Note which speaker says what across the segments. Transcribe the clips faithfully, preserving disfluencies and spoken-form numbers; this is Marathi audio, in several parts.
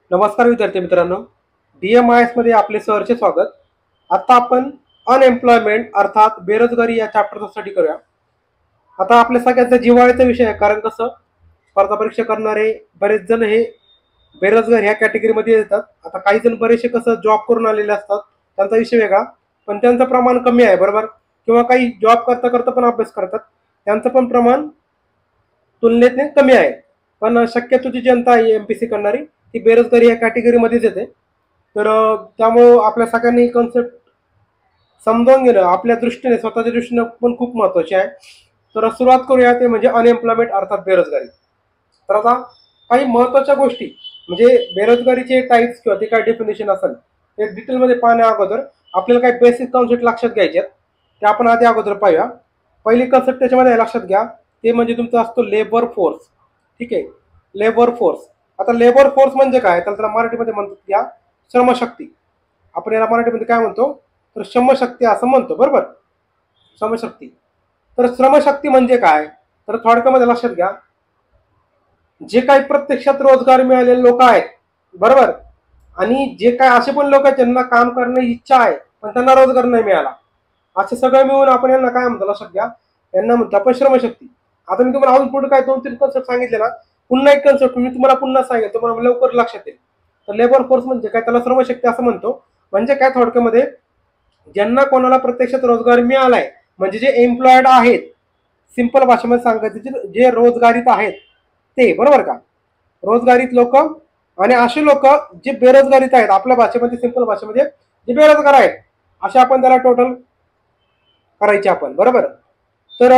Speaker 1: नमस्कार विद्यार्थी मित्रांनो, डी एम आय एस मध्ये आपले सहर्ष स्वागत. आता आपण अनएम्प्लॉयमेंट अर्थात बेरोजगारी या चॅप्टरचा स्टडी करूया. आता आपल्या सगळ्यांचा जिव्हाळ्याचा विषय आहे, कारण कसं स्पर्धा परीक्षा करणारे बरेच जण हे बेरोजगार ह्या कॅटेगरीमध्ये येतात. आता काही जण बरेचसे कसं जॉब करून आलेले असतात, त्यांचा विषय वेगळा, पण त्यांचं प्रमाण कमी आहे बरोबर. किंवा काही जॉब करता करता पण अभ्यास करतात, त्यांचं पण प्रमाण तुलनेने कमी आहे. पण शक्यतो जी जनता आहे एम पी सी करणारी ती बेरोजगारी या कॅटेगरीमध्येच येते. तर त्यामुळं आपल्या सगळ्यांनी कॉन्सेप्ट समजावून घेणं आपल्या दृष्टीने स्वतःच्या दृष्टीने पण खूप महत्त्वाचे आहे. तर सुरुवात करूया, ते म्हणजे अनएम्प्लॉयमेंट अर्थात बेरोजगारी. तर आता काही महत्त्वाच्या गोष्टी म्हणजे बेरोजगारीचे टाईप्स किंवा ते काय डेफिनेशन असेल ते डिटेलमध्ये पाहण्या अगोदर आपल्याला काही बेसिक कॉन्सेप्ट लक्षात घ्यायचे आहेत, ते आपण आधी अगोदर पाहूया. पहिली कॉन्सेप्ट त्याच्यामध्ये लक्षात घ्या, ते म्हणजे तुमचा असतो लेबर फोर्स. ठीक आहे, लेबर फोर्स. आता लेबर फोर्स म्हणजे काय, तर त्याला मराठीमध्ये म्हणतात या श्रमशक्ती. आपण याला मराठीमध्ये काय म्हणतो, तर श्रमशक्ती असं म्हणतो बरोबर. श्रमशक्ती. तर श्रमशक्ती म्हणजे काय, तर थोडक्यामध्ये लक्षात घ्या, जे काही प्रत्यक्षात रोजगार मिळालेले लोक आहेत बरोबर, आणि जे काय असे पण लोक आहेत ज्यांना काम करण्याची इच्छा आहे पण त्यांना रोजगार नाही मिळाला, असे सगळं मिळून आपण यांना काय म्हणतो लक्षात घ्या, यांना म्हणतो आपण श्रमशक्ती. आता मी तुम्हाला अजून पुढे काय दोन तीन कन्सेप्ट सांगितले ना, पुन्हा एक कन्सेप्ट मी तुम्हाला पुन्हा सांगेल, तुम्हाला लवकर लक्षात येईल. तर लेबर फोर्स म्हणजे काय, त्याला श्रमशक्ती असं म्हणतो. म्हणजे काय थोडक्यामध्ये, ज्यांना कोणाला प्रत्यक्षात रोजगार मिळालाय म्हणजे जे एम्प्लॉयड आहेत, सिंपल भाषेमध्ये सांगायचे जे रोजगारीत आहेत ते, बरोबर का, रोजगारीत लोक. आणि असे लोक जे बेरोजगारीत आहेत, आपल्या भाषेमध्ये सिंपल भाषेमध्ये जे बेरोजगार आहेत, असे आपण त्याला टोटल करायचे आपण बरोबर. तर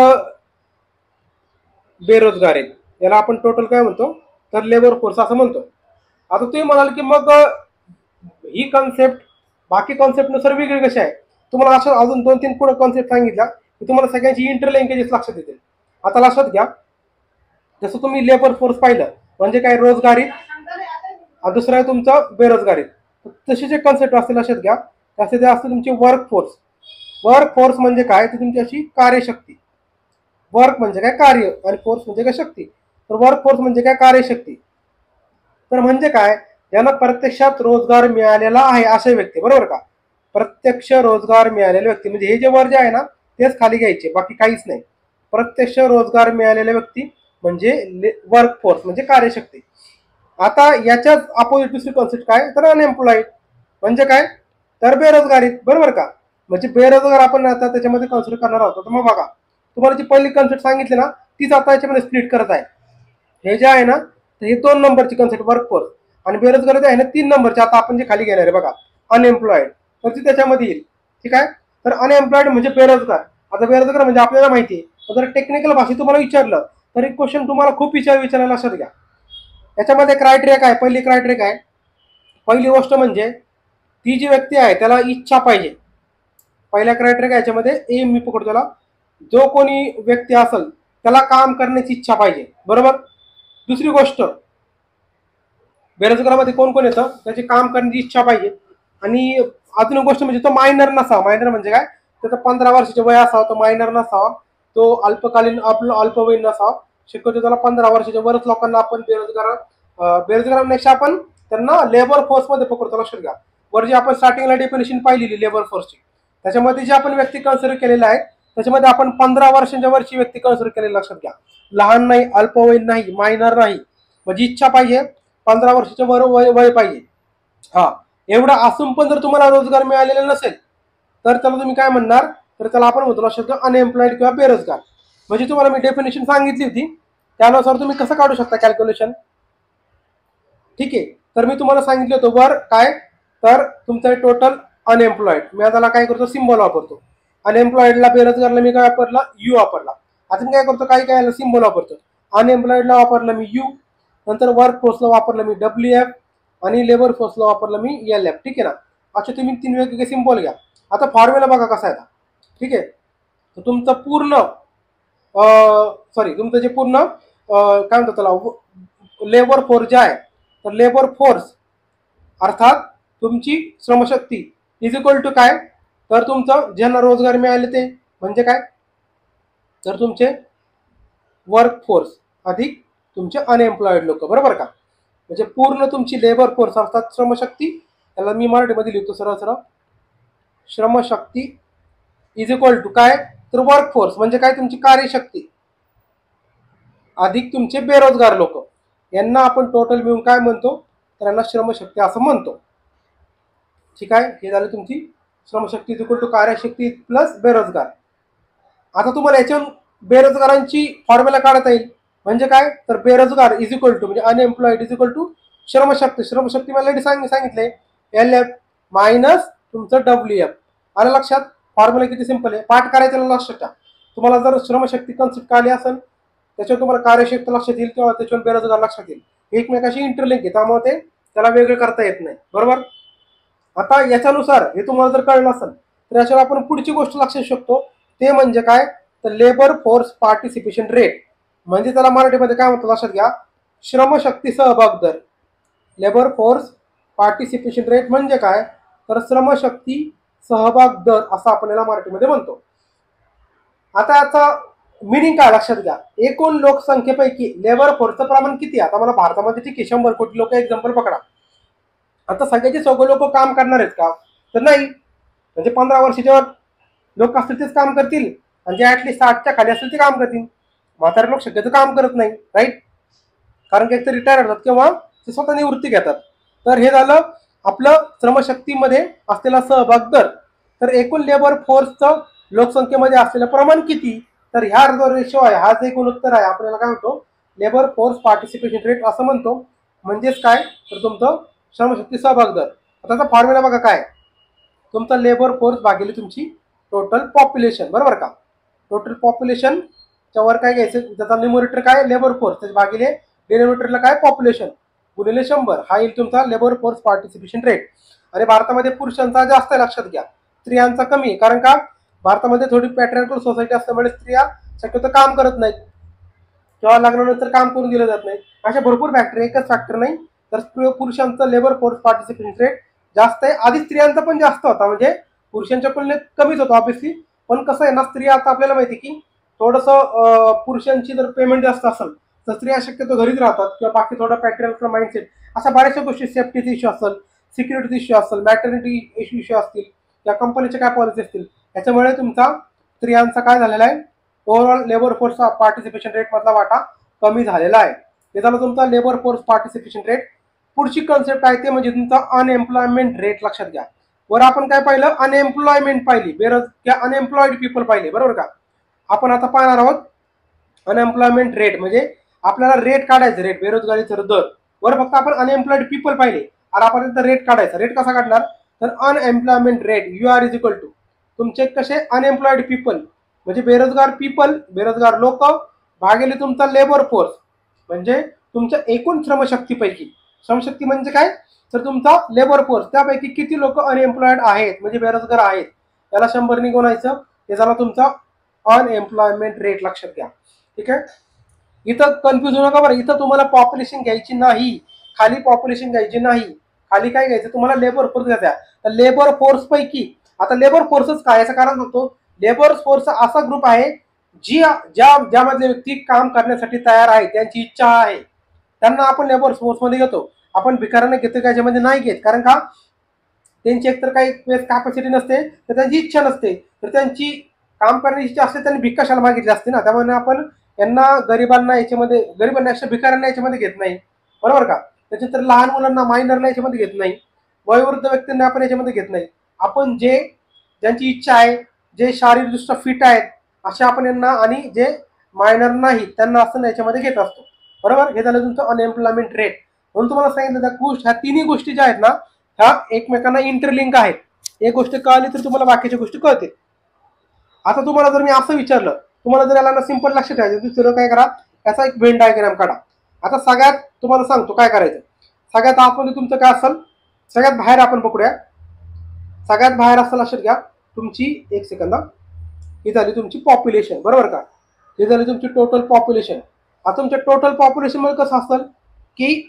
Speaker 1: बेरोजगार आहेत याला आपण टोटल काय म्हणतो, तर लेबर फोर्स असं म्हणतो. आता तुम्ही म्हणाल की मग ही कॉन्सेप्ट बाकी कॉन्सेप्टनुसार वेगळी कशी आहे, तुम्हाला असं अजून दोन तीन पुढे कॉन्सेप्ट सांगितला की तुम्हाला सगळ्यांची इंटरलिंकेजेस लक्षात येतील. आता लक्षात घ्या, जसं तुम्ही लेबर फोर्स पाहिलं म्हणजे काय रोजगारीत, दुसरं आहे तुमचं बेरोजगारीत. तसे जे कॉन्सेप्ट असते लक्षात घ्या, तसे ते असते तुमची वर्क फोर्स. वर्क फोर्स म्हणजे काय, ती तुमची अशी कार्यशक्ती. वर्क म्हणजे काय कार्य आणि फोर्स म्हणजे काय शक्ती. तर वर्क फोर्स म्हणजे काय कार्यशक्ती. तर म्हणजे काय, यांना प्रत्यक्षात रोजगार मिळालेला आहे असे व्यक्ती बरोबर का. प्रत्यक्ष रोजगार मिळालेले व्यक्ती म्हणजे हे जे वर जे आहे ना तेच खाली घ्यायचे, बाकी काहीच नाही. प्रत्यक्ष रोजगार मिळालेले व्यक्ती म्हणजे वर्क फोर्स म्हणजे कार्यशक्ती. आता याच्याच अपोजिट दुसरी कॉन्सेप्ट काय, तर अनएम्प्लॉईड म्हणजे काय, तर बेरोजगारीत बरोबर का. म्हणजे बेरोजगार आपण आता त्याच्यामध्ये कन्सिडर करणार आहोत. तर मग बघा, तुम्हाला जी पहिली कॉन्सेप्ट सांगितली ना तीच आता याच्यामध्ये स्प्लिट करत आहे. हे जे आहे ना हे दोन नंबरची कॉन्सेप्ट वर्क फोर्स, आणि बेरोजगारी जे आहे ना तीन नंबरची आता आपण जे खाली घेणार आहे बघा अनएम्प्लॉईड, तर ती त्याच्यामध्ये येईल. ठीक आहे, तर अनएम्प्लॉईड म्हणजे बेरोजगार. आता बेरोजगार म्हणजे आपल्याला माहिती आहे, जर टेक्निकल भाषेत तुम्हाला विचारलं तर एक क्वेश्चन तुम्हाला खूप विचार विचारायला लक्षात घ्या. याच्यामध्ये क्रायटेरिया काय, पहिली क्रायटेरिया काय, पहिली गोष्ट म्हणजे ती जी व्यक्ती आहे त्याला इच्छा पाहिजे. पहिल्या क्रायटेरिया याच्यामध्ये ए मी पकडतो त्याला, जो कोणी व्यक्ती असेल त्याला काम करण्याची इच्छा पाहिजे बरोबर. दुसरी गोष्ट, बेरोजगारामध्ये कोण कोण येतं, त्याची काम करण्याची इच्छा पाहिजे. आणि अजून एक गोष्ट म्हणजे तो मायनर नसावा. मायनर म्हणजे काय, त्याचं पंधरा वर्षाचे वय असावं, तो मायनर नसावा, तो अल्पकालीन आपलं अल्पवयीन नसावा. शक्यतो त्याला पंधरा वर्षाच्या वरच लोकांना आपण बेरोजगार बेरोजगारांपेक्षा आपण त्यांना लेबर फोर्समध्ये पकडतो. लक्षात घ्या, वर जी आपण स्टार्टिंगला डेफिनेशन पाहिलेली लेबर फोर्सची, त्याच्यामध्ये जे आपण व्यक्ती कन्सिडर केलेला आहे त्याच्यामध्ये आपण पंधरा वर्षांच्या वरची व्यक्ती कन्सिडर केलेली. लक्षात घ्या, लहान नाही, अल्पवयीन नाही, मायनर नाही, म्हणजे इच्छा पाहिजे, पंधरा वर्षाच्या वर वय वय पाहिजे. हा, एवढं असून पण जर तुम्हाला रोजगार मिळालेला नसेल तर त्याला तुम्ही काय म्हणणार, तर त्याला आपण म्हणतो लक्षात घ्या अनएम्प्लॉईड किंवा बेरोजगार. म्हणजे तुम्हाला मी डेफिनेशन सांगितली होती त्यानुसार तुम्ही कसं काढू शकता कॅल्क्युलेशन. ठीक आहे, तर मी तुम्हाला सांगितलं होतं वर काय, तर तुमचं टोटल अनएम्प्लॉईड, मी त्याला काय करतो सिम्बॉल वापरतो. अनएम्प्लॉईडला बेरोजगारला मी काय वापरला, यू वापरला. आता मी काय करतो, काय काय सिम्बॉल वापरतो. अनएम्प्लॉईडला वापरलं मी यू, नंतर वर्क फोर्सला वापरलं मी डब्ल्यू एफ, आणि लेबर फोर्सला वापरलं मी एल एफ. ठीक आहे ना, असे तुम्ही तीन वेगवेगळे सिम्बॉल घ्या. आता फॉर्म्युला बघा कसा आहे. ठीक आहे, तर तुमचं पूर्ण सॉरी तुमचं जे पूर्ण काय म्हणतात त्याला लेबर फोर्स जे आहे, तर लेबर फोर्स अर्थात तुमची श्रमशक्ती इज इक्वल टू काय, तर तुमचं ज्यांना रोजगार मिळाले ते म्हणजे काय, तर तुमचे वर्क फोर्स अधिक तुमचे अनएम्प्लॉईड लोक बरोबर का. म्हणजे पूर्ण तुमची लेबर फोर्स अर्थात श्रमशक्ती, त्याला मी मराठीमध्ये लिहितो सरळ सरळ, श्रमशक्ती इज इक्वल टू काय, तर वर्क फोर्स म्हणजे काय, तुमची कार्यशक्ती अधिक तुमचे बेरोजगार लोक, यांना आपण टोटल मिळून काय म्हणतो, तर यांना श्रमशक्ती असं म्हणतो. ठीक आहे, हे झालं तुमची श्रमशक्ती इज इक्वल टू कार्यशक्ती प्लस बेरोजगार. आता तुम्हाला याच्यावर बेरोजगारांची फॉर्म्युला काढता येईल. म्हणजे काय, तर बेरोजगार इज इक्वल टू म्हणजे अनएम्प्लॉईड इज इक्वल टू श्रमशक्ती. श्रमशक्ती मला सांग सांगितले एल एफ मायनस तुमचं डब्ल्यू एफ. आलं लक्षात. फॉर्म्युला किती सिंपल आहे, पाठ करायचं लक्षात ठेवा. तुम्हाला जर श्रमशक्ती कन्सेप्ट काढली असेल त्याच्यावर तुम्हाला कार्यशक्ती लक्षात येईल किंवा त्याच्यावर बेरोजगार लक्षात येईल. एकमेकाशी इंटरलिंक आहे, त्यामुळे ते त्याला वेगळं करता येत नाही. बरोबर. आता याच्यानुसार हे तुम्हाला जर कळलं असेल तर याच्यावर आपण पुढची गोष्ट लक्षात शकतो, ते म्हणजे काय, तर लेबर फोर्स पार्टिसिपेशन रेट. म्हणजे त्याला मराठीमध्ये काय म्हणतात लक्षात घ्या, श्रमशक्ती सहभाग दर. लेबर फोर्स पार्टिसिपेशन रेट म्हणजे काय, तर श्रमशक्ती सहभाग दर असं आपण याला मराठीमध्ये म्हणतो. आता याचा मिनिंग काय लक्षात घ्या, एकूण लोकसंख्येपैकी लेबर फोर्सचं प्रमाण किती. आता मला भारतामध्ये ठीक आहे शंभर कोटी लोक एक्झाम्पल पकडा. आता सगळ्याचे सगळे लोक काम करणार आहेत का, तर नाही. म्हणजे पंधरा वर्षाच्या लोक असतील तेच काम करतील आणि जे ऍटलीस्ट साठच्या खाली असतील ते काम करतील. म्हातारे लोक शक्यतो काम करत नाही, राईट. कारण की एक तर रिटायर होतात किंवा ते स्वतः निवृत्ती घेतात. तर हे झालं आपलं श्रमशक्तीमध्ये असलेला सहभाग दर. तर एकूण लेबर फोर्सचं लोकसंख्येमध्ये असलेलं प्रमाण किती, तर ह्या जो रेशो आहे, हा जे एकूण उत्तर आहे आपल्याला काय म्हणतो, लेबर फोर्स पार्टिसिपेशन रेट असं म्हणतो. म्हणजेच काय, तर तुमचं श्रमशक्ती सहभाग दर. आता त्याचा फॉर्म्युला बघा काय, तुमचा लेबर फोर्स भागिले तुमची टोटल पॉप्युलेशन. बरोबर का. टोटल पॉप्युलेशन वर काय घ्यायचं, त्याचा न्यूमरेटर काय लेबर फोर्स, त्याच्या भागिले डिनोमिनेटरला काय पॉप्युलेशन गुणिले शंभर, हा येईल तुमचा लेबर फोर्स पार्टिसिपेशन रेट. आणि भारतामध्ये पुरुषांचा जास्त आहे लक्षात घ्या, स्त्रियांचा कमी आहे. कारण का, भारतामध्ये थोडी पॅट्रियार्कल सोसायटी असल्यामुळे स्त्रिया शक्यतो काम करत नाहीत किंवा लग्नानंतर काम करून दिलं जात नाही. अशा भरपूर फॅक्टर, एकच फॅक्टर नाही. तर पुरुषांचं लेबर फोर्स पार्टिसिपेशन रेट जास्त आहे. आधी स्त्रियांचा पण जास्त होता, म्हणजे पुरुषांच्या तुलनेत कमीच होता ऑब्व्हियसली. पण कसं आहे ना, स्त्रिया आता आपल्याला माहिती की थोडंसं पुरुषांची जर पेमेंट जास्त असेल तर स्त्रिया शक्यतो घरीच राहतात किंवा बाकी थोडं पॅट्रियार्कल माइंडसेट, अशा बऱ्याचशा गोष्टी, सेफ्टीचा इश्यू असेल, सिक्युरिटी इश्यू असेल, मॅटर्निटी इश्यू असतील या कंपनीच्या काय पॉलिसी असतील, याच्यामुळे तुमचा स्त्रियांचा काय झालेला आहे, overall labour force participation rate मधला वाटा कमी झालेला आहे. हे झालं तुमचा लेबर फोर्स पार्टिसिपेशन रेट. पुढची कन्सेप्ट आहे ते म्हणजे तुमचा अनएम्प्लॉयमेंट रेट. लक्षात घ्या, वर आपण काय पाहिलं, अनएम्प्लॉयमेंट पाहिली, बेरोजगार अनएम्प्लॉईड पीपल पाहिले. बरोबर का. आपण आता पाहणार आहोत अनएम्प्लॉयमेंट रेट. म्हणजे आपल्याला रेट काढायचं, रेट बेरोजगारीचा दर. वर फक्त आपण अनएम्प्लॉईड पीपल पाहिले आणि आपण रेट काढायचा. रेट कसा काढणार, तर unemployment rate U R is equal to तुमचे कसे अनएम्प्लॉईड पीपल म्हणजे बेरोजगार पीपल, बेरोजगार लोक भागिले तुमचा लेबर फोर्स म्हणजे तुमच्या एकूण श्रमशक्तीपैकी. श्रमशक्ती म्हणजे काय, तर तुमचा लेबर फोर्स, त्यापैकी किती लोक अनएम्प्लॉईड आहेत म्हणजे बेरोजगार आहेत, त्याला शंभरनी गुणायचं. हे झाला तुमचा अनएम्प्लॉयमेंट रेट. लक्षात घ्या. ठीक आहे. इथं कन्फ्युज होऊ नका बरं. इथं तुम्हाला पॉप्युलेशन घ्यायची नाही, खाली पॉप्युलेशन घ्यायची नाही, खाली काय घ्यायचं तुम्हाला, लेबर फोर्स घ्यायचा. तर लेबर फोर्स पैकी, आता लेबर फोर्सच काय, याचं कारण सांगतो. लेबर फोर्स असा ग्रुप आहे जी ज्या ज्यामधले व्यक्ती काम करण्यासाठी तयार आहे, त्यांची इच्छा आहे, त्यांना आपण लेबर फोर्स मध्ये घेतो. आपण भिकाऱ्यांना घेतो का, याच्यामध्ये नाही घेत. कारण का, त्यांची एकतर काही कॅपॅसिटी नसते, तर त्यांची इच्छा नसते, तर त्यांची काम करण्याची इच्छा असते, त्यांनी भिक कशाला मागितली असते ना. त्यामुळे आपण यांना गरिबांना याच्यामध्ये, गरिबांना अशा भिकाऱ्यांना याच्यामध्ये घेत नाही. बरोबर का. त्याच्यानंतर लहान मुलांना, मायनरला याच्यामध्ये घेत नाही, वयोवृद्ध व्यक्तींना आपण याच्यामध्ये घेत नाही. आपण जे ज्यांची इच्छा आहे, जे शारीरिकदृष्ट्या फिट आहेत अशा आपण यांना, आणि जे मायनर नाही त्यांना असं याच्यामध्ये घेत असतो. बरोबर. हे झालं तुमचं अनएम्प्लॉयमेंट रेट. म्हणून तुम्हाला सांगितलं त्या गोष्ट, ह्या तिन्ही गोष्टी ज्या आहेत ना, ह्या एकमेकांना इंटरलिंक आहेत. एक गोष्ट कळली तर तुम्हाला बाकीच्या गोष्टी कळतील. आता तुम्हाला जर मी असं विचारलं, तुम्हाला जर याला सिंपल लक्ष ठेवायचं, दुसरं काय करा, याचा एक व्हेन डायग्राम काढा. आता सगळ्यात तुम्हाला सांगतो काय करायचं. सगळ्यात आतमध्ये तुमचं काय असेल, सगळ्यात बाहेर आपण पकडूया, सगळ्यात बाहेर असं लक्षात घ्या तुमची, एक सेकंद, ही झाली तुमची पॉप्युलेशन. बरोबर का. ही झाली तुमची टोटल पॉप्युलेशन. आता तुमच्या टोटल पॉप्युलेशन मध्ये कसं असेल की,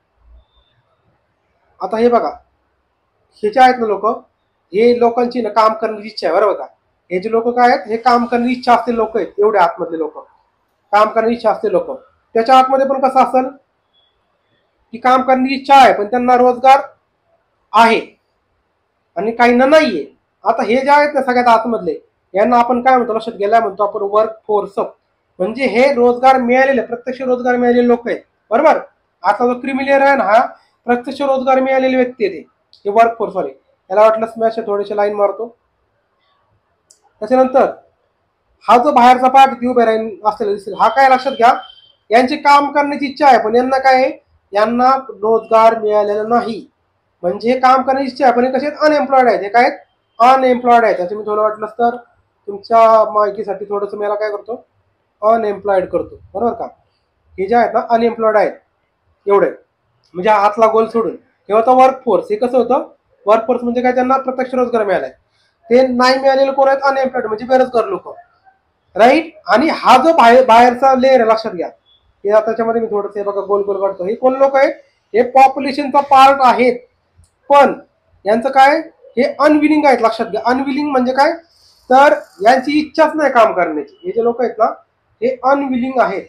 Speaker 1: आता हे बघा, हे जे आहेत ना लोक, हे लोकांची ना काम करण्याची इच्छा आहे. बरोबर का. हे जे लोक काय आहेत, हे काम करण्याची इच्छा असलेले लोक आहेत. एवढे आतमधले लोक, काम करण्याची इच्छा असलेले लोक. त्याच्या आतमध्ये पण कसं असेल, की काम करण्याची इच्छा आहे पण त्यांना रोजगार आहे आणि काहींना नाहीये. आता हे जे आहेत ना सगळ्यात आतमधले, यांना आपण काय म्हणतो लक्षात गेल्या म्हणतो आपण वर्क फोर्स. म्हणजे हे रोजगार मिळालेले, प्रत्यक्ष रोजगार मिळालेले लोक आहेत, बरोबर. आता जो क्रिमिलियर आहे ना, हा प्रत्यक्ष रोजगार मिळालेली व्यक्ती आहे, ते वर्क फोर्स वाले. याला वाटलं स्मॅश थोडेसे लाईन मारतो. त्याच्यानंतर हा जो बाहेरचा पार्ट उभे राहीन असलेला दिसेल, हा काय लक्षात घ्या, यांची काम करण्याची इच्छा आहे पण यांना काय आहे, यांना रोजगार मिळालेला नाही. म्हणजे काम करण्याची इच्छा आहे पण हे कसे अनएम्प्लॉयड आहेत. हे काय अनएम्प्लॉयड आहेत. त्याचं मी थोडं वाटलं तर तुमच्या माहितीसाठी थोडंसं मी याला काय करतो, अनएम्प्लॉयड करतो, बरोबर का. हे जे आहेत ना अनएम्प्लॉयड आहेत एवढे, म्हणजे आतला गोल सोडून. हे होतं वर्क फोर्स. हे कसं होतं, वर्क फोर्स म्हणजे काय, त्यांना प्रत्यक्ष रोजगार मिळालाय. ते नाही मिळालेले कोण आहेत, अनएम्प्लॉयड म्हणजे बेरोजगार लोक, राईट. आणि हा जो बाहेर बाहेरचा लेअर आहे लक्षात घ्या, हे त्याच्यामध्ये मी थोडंसं बघा गोल गोल काढतो. हे कोण लोक आहेत, हे पॉप्युलेशनचा पार्ट आहेत पण यांचं काय, हे अनविलिंग आहेत. लक्षात घ्या, अनविलिंग म्हणजे काय, तर यांची इच्छाच नाही काम करण्याची. हे जे लोक आहेत ना, हे अनविलिंग आहेत.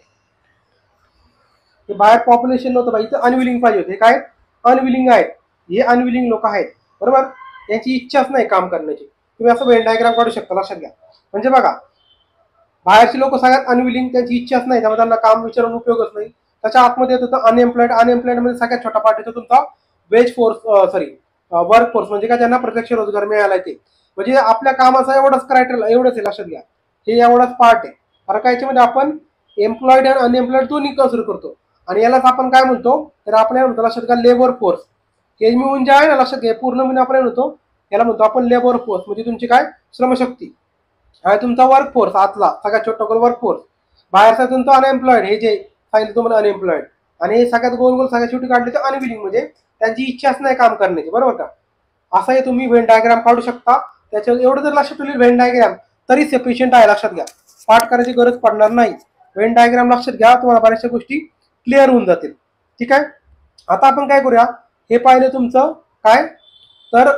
Speaker 1: हे बाहेर पॉप्युलेशन नव्हतं बाई, इथं अनविलिंग पाहिजे होते. हे काय अनविलिंग आहेत, हे अनविलिंग लोक आहेत, बरोबर. यांची इच्छाच नाही काम करण्याची. तुम्ही असं वेन डायग्राम काढू शकता, लक्षात घ्या. म्हणजे बघा, बाहेरची लोक सगळ्यात अनविलिंग, त्यांची इच्छाच नाही, त्यामुळे त्यांना काम विचारून उपयोगच नाही. त्याच्या आतमध्ये येत होतं अनएम्प्लॉयड. अनएम्प्लॉयड मध्ये सगळ्यात छोटा पार्ट येतो तुमचा wage force, sorry work force, म्हणजे काय, त्यांना प्रत्यक्ष रोजगार मिळाला ते. म्हणजे आपल्या कामाचा एवढंच क्रायटेरिया, एवढंच आहे, लक्षात घ्या. हे एवढाच पार्ट आहे. कारण काय याच्यामध्ये आपण एम्प्लॉयड आणि अनएम्प्लॉयड दोन्ही कन्सिडर करतो. आणि यालाच आपण काय म्हणतो, तर आपण या म्हणतो लक्षात घ्या लेबर फोर्स. हे मिळून जे आहे ना, लक्षात घ्या, पूर्ण मिळून आपण म्हणतो, याला म्हणतो आपण लेबर फोर्स. म्हणजे तुमची काय श्रमशक्ती हा तुमचा वर्क फोर्स, आतला सगळ्यात छोटा गोल वर्क फोर्स. बाहेरचा तुमचा अनएम्प्लॉयड, हे जे सांगितलं तुम्हाला अनएम्प्लॉयड. आणि हे सगळ्यात गोल गोल सगळ्यात शेवटी काढले तर अनविलिंग, म्हणजे त्यांची इच्छाच नाही काम करण्याची, बरोबर का. असं हे तुम्ही व्हेन डायग्राम काढू शकता. त्याच्यावर एवढं जर लक्षात ठेवली व्हेन डायग्राम तरी सफिशियंट आहे, लक्षात घ्या. पाठ करायची गरज पडणार नाही. व्हेन डायग्राम लक्षात घ्या, तुम्हाला बऱ्याचशा गोष्टी क्लिअर होऊन जातील. ठीक आहे. आता आपण काय करूया, हे पाहिलं तुमचं काय, तर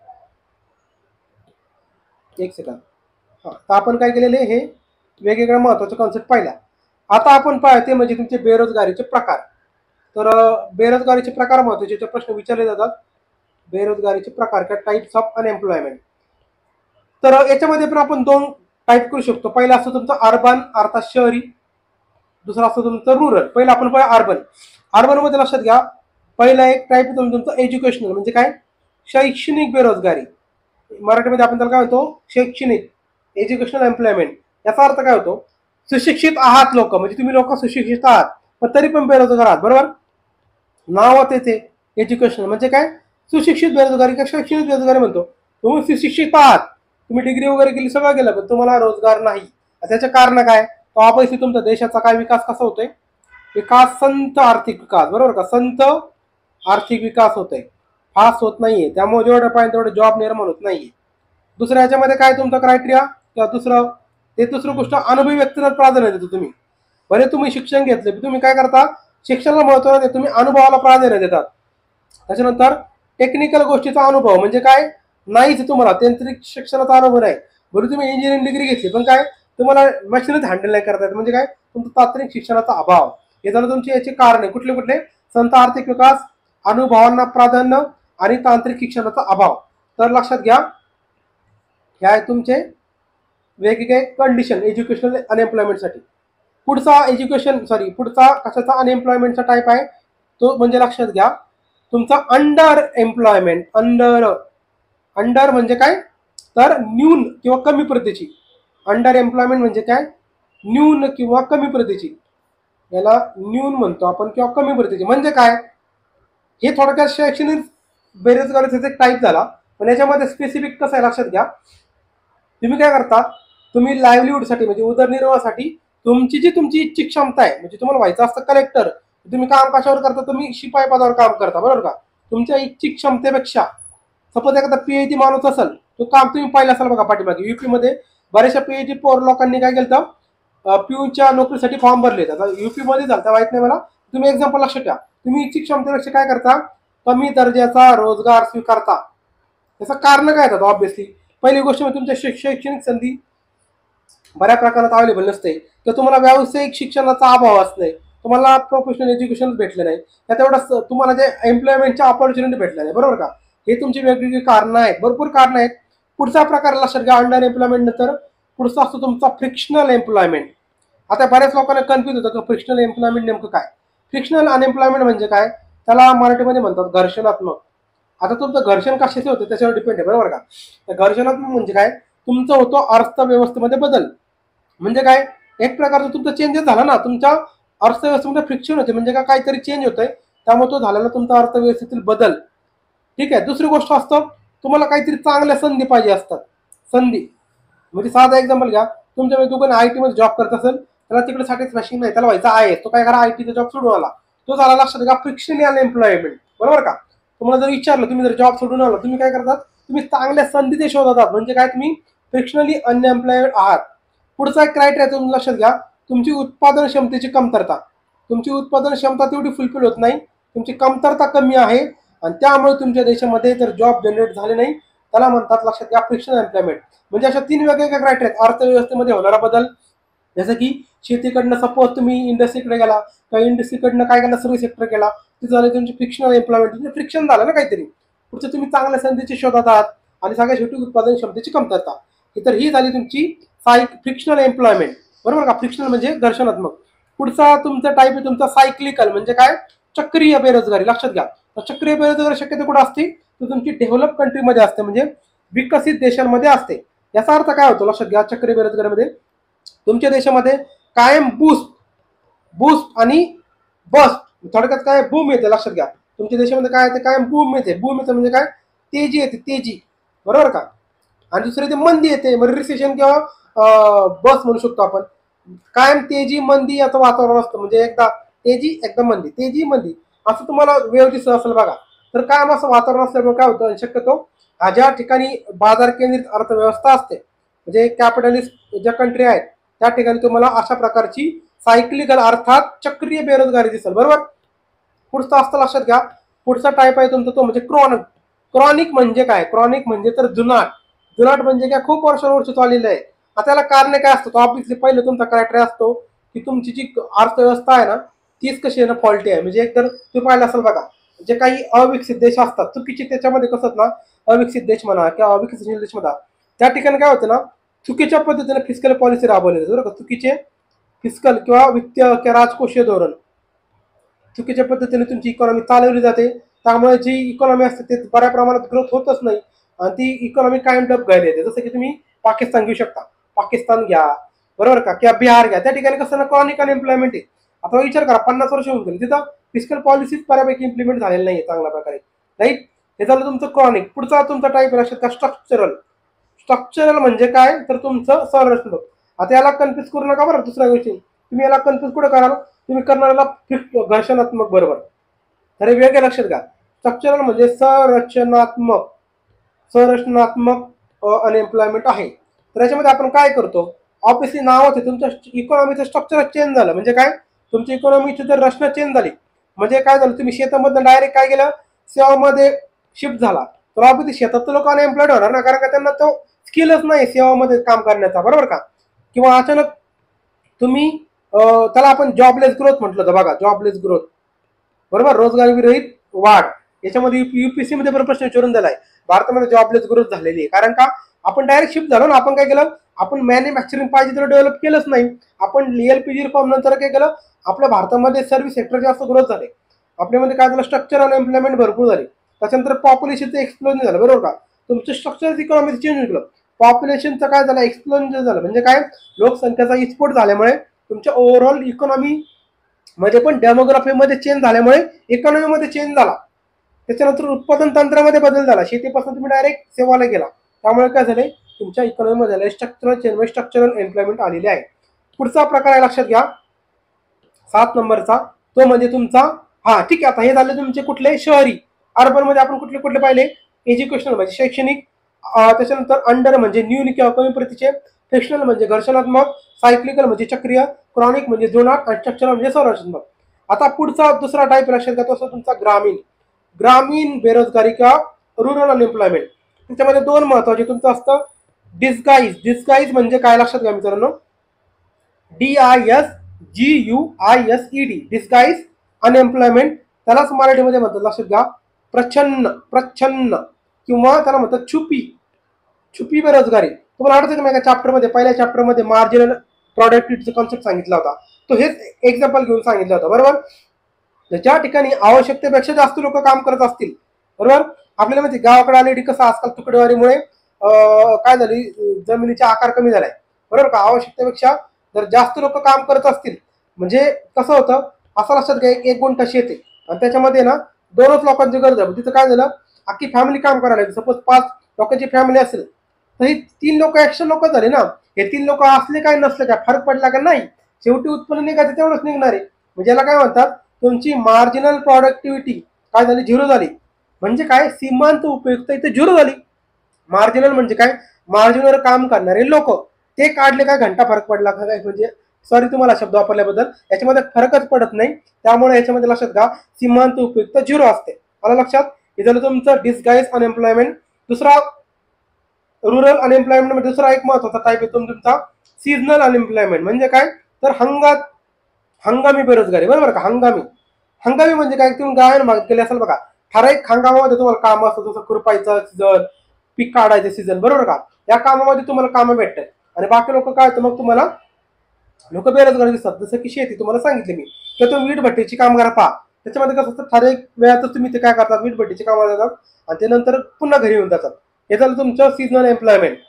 Speaker 1: एक सेकंड. हा, तर आपण काय केलेले, हे वेगवेगळ्या महत्वाचे कॉन्सेप्ट पाहिल्या. आता आपण पाहते म्हणजे तुमचे बेरोजगारीचे प्रकार. तर बेरोजगारीचे प्रकार महत्वाचे प्रश्न विचारले जातात. बेरोजगारीचे प्रकार किंवा टाइप्स ऑफ अनएम्प्लॉयमेंट. तर याच्यामध्ये पण आपण दोन टाईप करू शकतो. पहिला असतो तुमचं अर्बन अर्थात शहरी, दुसरा असतो तुमचं रुरल. पहिला आपण पाहिजे अर्बन. अर्बन मध्ये लक्षात घ्या, पहिला एक टाईप तुमचं एज्युकेशनल, म्हणजे काय शैक्षणिक बेरोजगारी. मराठीमध्ये आपण त्याला काय म्हणतो, शैक्षणिक एज्युकेशनल एम्प्लॉयमेंट. याचा अर्थ काय होतो, सुशिक्षित आहात लोक, म्हणजे तुम्ही लोक सुशिक्षित आहात पण तरी पण बेरोजगार आहात, बरोबर. नाव त्याचे एज्युकेशनल म्हणजे काय, सुशिक्षित बेरोजगारी किंवा शैक्षणिक बेरोजगारी म्हणतो. तुम्ही सुशिक्षित आहात, तुम्ही डिग्री वगैरे केली, सगळं केलं, पण तुम्हाला रोजगार नाही. त्याचे कारण काय, तो अपयशी तुमचा देशाचा काय विकास कसा होतोय, विकास संत आर्थिक विकास, बरोबर का, संत आर्थिक विकास होतोय, फास्ट होत नाहीये. त्यामुळे जेवढं पाहिजे तेवढे जॉब निर्माण होत नाहीये. दुसऱ्या याच्यामध्ये काय तुमचा क्रायटेरिया किंवा दुसरं ते दुसरं गोष्ट अनुभवी व्यक्तीला प्राधान्य देतो. तुम्ही बरे तुम्ही शिक्षण घेतले, तुम्ही काय करता, शिक्षणाला महत्व नाही, तुम्ही अनुभवाला प्राधान्य देतात. त्याच्यानंतर टेक्निकल गोष्टीचा अनुभव म्हणजे काय, नाहीच तुम्हाला तांत्रिक शिक्षणाचा अनुभव नाही. बरं तुम्ही इंजिनिअरिंग डिग्री घेतली पण काय तुम्हाला मशीनच हँडल नाही करता येत, म्हणजे काय तुमचा तांत्रिक शिक्षणाचा अभाव. हे झालं तुमचे याचे कारण आहे. कुठले कुठले, संत आर्थिक विकास, अनुभवांना प्राधान्य आणि तांत्रिक शिक्षणाचा अभाव. तर लक्षात घ्या, हे आहे तुमचे वेगवेगळे कंडिशन एज्युकेशनल अनएम्प्लॉयमेंटसाठी. पुढचा एज्युकेशन सॉरी पुढचा कशाचा अनएम्प्लॉयमेंटचा टाईप आहे तो म्हणजे लक्षात घ्या तुमचा अंडर एम्प्लॉयमेंट. अंडर अंडर म्हणजे काय, तर न्यून किंवा कमी प्रतीची. अंडर एम्प्लॉयमेंट म्हणजे काय, न्यून किंवा कमी प्रतीची. याला न्यून म्हणतो आपण किंवा कमी प्रतीची. म्हणजे काय, हे थोडक्यात शैक्षणिक बेरोजगारीचा एक टाईप झाला. पण याच्यामध्ये स्पेसिफिक कसं आहे लक्षात घ्या, तुम्ही काय करता, तुम्ही लाईव्हलीहूडसाठी म्हणजे उदरनिर्वाहासाठी तुमची जी तुमची इच्छिक क्षमता आहे, म्हणजे तुम्हाला व्हायचं असतं कलेक्टर, तुम्ही काम कशावर करता, तुम्ही शिपाई पदावर काम करता, बरोबर का. तुमच्या इच्छिक क्षमतेपेक्षा सपोज एखादा पीएचडी माणूस असेल, तो काम तुम्ही पाहिलं असाल बघा पाठीमागे युपी मध्ये बऱ्याचशा पीएचडी पोर लोकांनी काय केलं, पिऊच्या नोकरीसाठी फॉर्म भरले. आता युपी मध्ये झालं माहित नाही मला, तुम्ही एक्झाम्पल लक्षात ठेवा. तुम्ही इच्छिक क्षमतेपेक्षा काय करता, कमी दर्जाचा रोजगार स्वीकारता. त्याचं कारण काय येतात, ऑब्व्हियसली पहिली गोष्ट म्हणजे तुमच्या शैक्षणिक संधी बऱ्या प्रकारात अवेलेबल नसते, किंवा तुम्हाला व्यावसायिक शिक्षणाचा अभाव असणे, तुम्हाला प्रोफेशनल एज्युकेशन भेटलं नाही, त्या तेवढंच तुम्हाला जे एम्प्लॉयमेंटच्या ऑपॉर्च्युनिटी भेटल्या नाही, बरोबर का. हे तुमची वेगवेगळी कारणं आहेत, भरपूर कारणं आहेत. पुढचा प्रकार लक्षात घ्या अंडर एम्प्लॉयमेंट नंतर पुढचा असतो तुमचा फ्रिक्शनल एम्प्लॉयमेंट. आता बऱ्याच लोकांना कन्फ्युज होतं की फ्रिक्शनल एम्प्लॉयमेंट नेमकं काय. फ्रिक्शनल अनएम्प्लॉयमेंट म्हणजे काय, त्याला मराठीमध्ये म्हणतात घर्षणात्मक. आता तुमचं घर्षण कशाचे होतं त्याच्यावर डिपेंड आहे, बरोबर का. तर घर्षणात्मक म्हणजे काय, तुमचं होतो अर्थव्यवस्थेमध्ये बदल. म्हणजे काय, एक प्रकारचं तुमचं चेंजेस झाला ना, तुमच्या अर्थव्यवस्थेमध्ये फ्रिक्शन होते, म्हणजे काय काहीतरी चेंज होतंय, त्यामुळे तो झालेला तुमचा अर्थव्यवस्थेतील बदल. ठीक आहे. दुसरी गोष्ट असतं तुम्हाला काहीतरी चांगल्या संधी पाहिजे असतात. संधी म्हणजे साधा एक्झाम्पल घ्या, तुमच्या दुकान आय टी मध्ये जॉब करत असेल, त्याला तिकडे सॅटिस्फॅक्शन नाही, त्याला व्हायचा आहे, तो काय करा आयटीचा जॉब सोडून आला, तो झाला लक्षात घ्या फ्रिक्शनल अनएम्प्लॉयमेंट, बरोबर का. तुम्हाला जर विचारलं तुम्ही जर जॉब सोडून आला, तुम्ही काय करतात, तुम्ही चांगल्या संधी ते शोधत आहात, म्हणजे काय तुम्ही फ्रिक्शनली अनएम्प्लॉयड आहात. पुढचा एक क्रायटेरिया तुम्ही लक्षात घ्या, तुमची उत्पादन क्षमतेची कमतरता. तुमची उत्पादन क्षमता तेवढी फुलफिल होत नाही, तुमची कमतरता कमी आहे, आणि त्यामुळे तुमच्या देशामध्ये जर जॉब जनरेट झाले नाही, त्याला म्हणतात लक्षात घ्या फ्रिक्शनल एम्प्लॉयमेंट. म्हणजे अशा तीन वेगवेगळ्या क्रायटेरिया आहेत अर्थव्यवस्थेमध्ये होणारा बदल, जसं की शेतीकडनं सपोज तुम्ही इंडस्ट्रीकडे गेला, किंवा इंडस्ट्रीकडनं काय केलं सर्व्हिस सेक्टर केला, ते झालं तुमची फ्रिक्शनल एम्प्लॉयमेंट, म्हणजे फ्रिक्शन झालं ना काहीतरी. पुढचं तुम्ही चांगल्या संधीची शोधात आहात, आणि सगळ्या शेवटी उत्पादन क्षमतेची कमतरता. तर ही झाली तुमची सायक फ्रिक्शनल एम्प्लॉयमेंट, बरोबर का. फ्रिक्शनल म्हणजे घर्षणात्मक. पुढचा तुमचा टाईप आहे तुमचा सायक्लिकल, म्हणजे काय चक्रीय बेरोजगारी. लक्षात घ्या, तर चक्रीय बेरोजगारी शक्यतो कुठं असते, तर तुमची डेव्हलप कंट्रीमध्ये असते, म्हणजे विकसित देशांमध्ये असते. याचा अर्थ काय होतो लक्षात घ्या, चक्रीय बेरोजगारीमध्ये तुमच्या देशामध्ये कायम बूस्ट बूस्ट आणि बस्ट, थोडक्यात काय बूम येते. लक्षात घ्या, तुमच्या देशामध्ये काय येते, कायम बूम येते. बूम येते म्हणजे काय, तेजी येते, तेजी, बरोबर का. आणि दुसरे ते मंदी येते, म्हणजे रिसेशन किंवा बस म्हणू शकतो आपण. कायम तेजी मंदी याचं वातावरण असतं, म्हणजे एकदा तेजी एकदा मंदी, तेजी मंदी, असं तुम्हाला वेळ दिसत असेल बघा. तर कायम असं वातावरण असल्यामुळे काय होतं, शक्यतो ज्या ठिकाणी बाजार केंद्रित अर्थव्यवस्था असते, म्हणजे कॅपिटलिस्ट ज्या कंट्री आहेत, त्या ठिकाणी तुम्हाला अशा प्रकारची सायक्लिकल अर्थात चक्रीय बेरोजगारी दिसेल, बरोबर. पुढचा असतं लक्षात घ्या, पुढचा टाईप आहे तुमचा तो म्हणजे क्रॉनिक. क्रॉनिक म्हणजे काय, क्रॉनिक म्हणजे तर जुनाट. जुनाट म्हणजे काय, खूप वर्षानुवर्ष चाललेलं आहे. आता त्याला कारण काय असतं, ऑब्विसली पहिलं तुमचा क्रायटेरिया असतो की तुमची जी अर्थव्यवस्था आहे ना, तीच कशी आहे ना, फॉल्टी आहे. म्हणजे एकतर तुम्ही पाहिलं असेल बघा, जे काही अविकसित देश असतात चुकीचे, त्याच्यामध्ये कसं ना, अविकसित देश म्हणा किंवा अविकसित देश म्हणा, त्या ठिकाणी काय होतं ना, चुकीच्या पद्धतीने फिस्कल पॉलिसी राबवली जाते, बरोबर का. चुकीचे फिस्कल किंवा वित्तीय किंवा राजकोषीय धोरण चुकीच्या पद्धतीने तुमची इकॉनॉमी चालवली जाते, त्यामुळे जी इकॉनॉमी असते ते बऱ्या प्रमाणात ग्रोथ होतच नाही, आणि ती इकॉनॉमी कायम डब घ्यायला येते. जसं की तुम्ही पाकिस्तान घेऊ शकता, पाकिस्तान घ्या, बरोबर का, किंवा बिहार घ्या, त्या ठिकाणी कसं ना क्रॉनिक अनएम्प्लॉयमेंट आहे. आता विचार करा, पन्नास वर्ष होऊन गेली, तिथं फिस्कल पॉलिसीच बऱ्यापैकी इम्प्लिमेंट झालेली नाही चांगल्या प्रकारे, राईट. हे झालं तुमचं क्रॉनिक. पुढचा तुमचा टाईप लक्षात का, स्ट्रक्चरल. स्ट्रक्चरल म्हणजे काय, तर तुमचं संरचनात्मक. आता याला कन्फ्युज करू नका बरं. दुसऱ्या गोष्टी तुम्ही याला कन्फ्युज कुठं कराल, तुम्ही करणाऱ्याला घर्षणात्मक, बरोबर. तर हे वेगळे लक्षात घ्या. स्ट्रक्चरल म्हणजे संरचनात्मक, संरचनात्मक अनएम्प्लॉयमेंट आहे. तर याच्यामध्ये आपण काय करतो, ऑब्विसली नावच आहे, तुमच्या इकॉनॉमीचं स्ट्रक्चर चेंज झालं, म्हणजे काय, तुमची इकॉनॉमीची जर रचना चेंज झाली, म्हणजे काय झालं, तुम्ही शेतामधनं डायरेक्ट काय केलं, सेवामध्ये शिफ्ट झाला, तर ऑब्विसली शेतात लोक अनएम्प्लॉयड होणार ना, कारण का त्यांना तो स्किलच नाही सेवामध्ये काम करण्याचा, बरोबर का. किंवा अचानक तुम्ही त्याला आपण जॉबलेस ग्रोथ म्हटलं तर बघा, जॉबलेस ग्रोथ, बरोबर, रोजगार विरहित वाढ. याच्यामध्ये युपीएससी मध्ये पण प्रश्न विचारून दिलाय, भारतामध्ये जॉबलेस ग्रोथ झालेली आहे, कारण का आपण डायरेक्ट शिफ्ट झालो ना. आपण काय केलं, आपण मॅन्युफॅक्चरिंग पाहिजे तर डेव्हलप केलंच नाही. आपण एलपीजी रिफॉर्म नंतर काय केलं, आपल्या भारतामध्ये सर्व्हिस सेक्टर जास्त ग्रोथ झाले, आपल्यामध्ये काय झालं, स्ट्रक्चर अनएम्प्लॉयमेंट भरपूर झाली, त्याच्यानंतर पॉप्युलेशनचं एक्सप्लोजन झालं, बरोबर का. तुमचं स्ट्रक्चर इकॉनॉमी चेंज होईल, पॉप्युलेशनचं काय झालं, एक्सप्लोजन झालं, म्हणजे काय, लोकसंख्येचा विस्फोट झाल्यामुळे तुमच्या ओव्हरऑल इकॉनॉमी मध्ये पण डेमोग्राफीमध्ये चेंज झाल्यामुळे इकॉनॉमीमध्ये चेंज झाला. त्याच्यानंतर उत्पादन तंत्रामध्ये बदल झाला, शेतीपासून तुम्ही डायरेक्ट सेवाला गेला, त्यामुळे काय झाले, तुमच्या इकॉनॉमीमध्ये स्ट्रक्चरल चेंज, स्ट्रक्चरल एम्प्लॉयमेंट आलेले आहे. पुढचा प्रकार आहे लक्षात घ्या, सात नंबरचा, तो म्हणजे तुमचा, हा ठीक आहे. आता हे झाले तुमचे कुठले, शहरी. अर्बन मध्ये आपण कुठले कुठले पाहिले, एज्युकेशनल म्हणजे शैक्षणिक, त्याच्यानंतर अंडर म्हणजे न्यून किंवा कमी प्रतीचे, फ्रिक्शनल म्हणजे घर्षणात्मक, सायक्लिकल म्हणजे चक्रीय, क्रॉनिक म्हणजे जुनाट, आणि स्ट्रक्चरल म्हणजे संरचनात्मक. आता पुढचा दुसरा टाईप लक्षात घ्या, तो असतो तुमचा ग्रामीण. ग्रामीण बेरोजगारी किंवा रुरल अनएम्प्लॉयमेंट. त्याच्यामध्ये दोन महत्वाचे तुमचं असतं डिस्गाईज. डिस्गाईज म्हणजे काय लक्षात घ्या मित्रांनो, D I S G U I S E D, disguise unemployment, त्यालाच मराठीमध्ये म्हणतात, लक्षात घ्या, प्रच्छन्न, प्रच्छन्न किंवा त्याला म्हणतात छुपी, छुपी बेरोजगारी. तुम्हाला आठवतं का मी एका चॅप्टरमध्ये, पहिल्या चॅप्टरमध्ये मार्जिनल प्रॉडक्टिव्हिटीचा कॉन्सेप्ट सांगितला होता, तो हेच एक्झाम्पल घेऊन सांगितलं होतं, बरोबर. ज्या ठिकाणी आवश्यकतेपेक्षा जास्त लोक काम करत असतील, बरोबर. आपल्याला माहिती गावाकडे आलेली कसं आजकाल तुकडेवारीमुळे काय झाली, जमिनीचा आकार कमी झालाय, बरोबर का. आवश्यकतेपेक्षा जर जास्त लोक काम करत असतील म्हणजे कसं होतं, असं लक्षात घ्या, एक गुंठा शेत आहे आणि त्याच्यामध्ये ना दोनच लोकांची गरज आहे, तिथं काय झालं, अख्खी फॅमिली काम करायला, सपोज पाच लोकांची फॅमिली असेल तर ही तीन लोक एक्स्ट्रा लोक झाले ना. हे तीन लोक असले काय नसले काय फरक पडला का नाही, शेवटी उत्पन्न निघायचं तेवढंच निघणार आहे. म्हणजे याला काय म्हणतात, तुमची मार्जिनल प्रॉडक्टिव्हिटी काय झाली, झिरो झाली. म्हणजे काय, सीमांत उपयुक्त इथे झिरो झाली. मार्जिनल म्हणजे काय, मार्जिनवर काम करणारे लोक, ते काढले काय घंटा फरक पडला का काय, म्हणजे सॉरी तुम्हाला शब्द वापरल्याबद्दल, याच्यामध्ये फरकच पडत नाही. त्यामुळे याच्यामध्ये लक्षात घ्या, सीमांत उपयुक्त झिरो असते. आलं लक्षात. हे झालं तुमचं डिस्गाईज अनएम्प्लॉयमेंट. दुसरा रुरल अनएम्प्लॉयमेंट मध्ये दुसरा एक महत्वाचा टाईप येतो तुमचा सीझनल अनएम्प्लॉयमेंट. म्हणजे काय, तर हंगात हंगामी बेरोजगारी, बरोबर का. हंगामी हंगामी म्हणजे काय, तुम्ही गायन भाग केले असेल बघा, ठराविक हंगामामध्ये तुम्हाला काम असतं, जसं खुरपायचं सीझन, पीक काढायचं सीझन, बरोबर का. या कामामध्ये तुम्हाला कामं भेटतात आणि बाकी लोक काय होतं, मग तुम्हाला लोक बेरोजगार दिसतात. जसं की शेती तुम्हाला सांगितले मी, तर तुम्ही वीट भट्टीची कामगार पहा, त्याच्यामध्ये कसं असतं, ठराविक वेळातच तुम्ही ते काय करतात, वीट भट्टीची कामं देतात आणि ते नंतर पुन्हा घरी येऊन जातात. हे झालं तुमचं सीझनल एम्प्लॉयमेंट.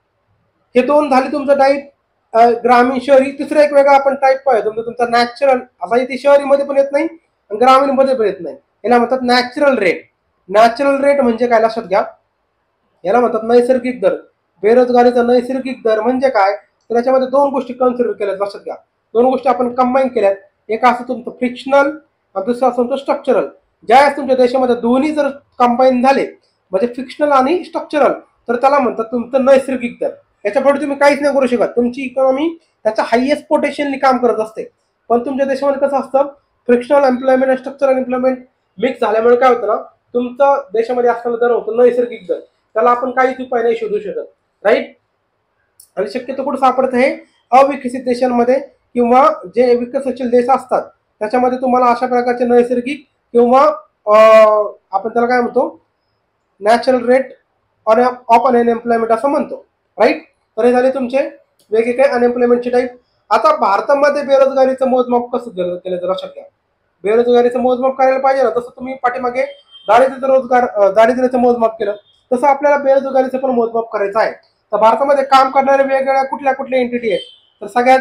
Speaker 1: हे दोन झाले तुमचं टाईप ग्रामीण शहरी. तिसरा एक वेगळा आपण टाईप पाहिजे तुमचं तुमचा नॅचरल, असा इथे शहरीमध्ये पण येत नाही आणि ग्रामीणमध्ये पण येत नाही. याला म्हणतात नॅचरल रेट. नॅचरल रेट म्हणजे काय, लक्षात घ्या, याला म्हणतात नैसर्गिक दर. बेरोजगारीचा नैसर्गिक दर म्हणजे काय, तर त्याच्यामध्ये दोन गोष्टी कन्सिडर केल्यात, लक्षात घ्या. दोन गोष्टी आपण कंबाईन केल्यात. एक असं तुमचं फ्रिक्शनल आणि दुसरं असं तुमचं स्ट्रक्चरल. ज्यावेळेस तुमच्या देशामध्ये दोन्ही जर कंबाईन झाले म्हणजे फिक्शनल आणि स्ट्रक्चरल, तर त्याला म्हणतात तुमचं नैसर्गिक दर. याच्यापुढे तुम्ही काहीच नाही करू शकत. तुमची इकॉनॉमी त्याच्या हायएस्ट पोटेन्शियलनी काम करत असते. पण तुमच्या देशामध्ये कसं असतं, फ्रिक्शनल एम्प्लॉयमेंट आणि स्ट्रक्चरल एम्प्लॉयमेंट मिक्स झाल्यामुळे काय होतं ना, तुमचं देशामध्ये असताना दर होतं नैसर्गिक दर. त्याला आपण काहीच उपाय नाही शोधू शकत, राईट. आणि शक्यतो कुठं सापडत हे अविकसित देशांमध्ये किंवा जे विकसनशील देश असतात त्याच्यामध्ये तुम्हाला अशा प्रकारचे नैसर्गिक किंवा आपण त्याला काय म्हणतो, नॅचरल रेट ऑफ अनएम्प्लॉयमेंट असं म्हणतो, राईट. तर हे झाले तुमचे वेगवेगळे अनएम्प्लॉयमेंटचे टाईप. आता भारतामध्ये बेरोजगारीचं मोजमाप कसं केलं तर लक्षात घ्या. बेरोजगारीचं मोजमाप करायला पाहिजे ना, तसं तुम्ही पाठीमागे दारिद्र्य रोजगार दारिद्र्याचं मोजमाप केलं, तसं आपल्याला बेरोजगारीचं पण मोजमाप करायचं आहे. तर भारतामध्ये काम करणारे वेगवेगळ्या कुठल्या कुठल्या एंटिटी आहेत, तर सगळ्यात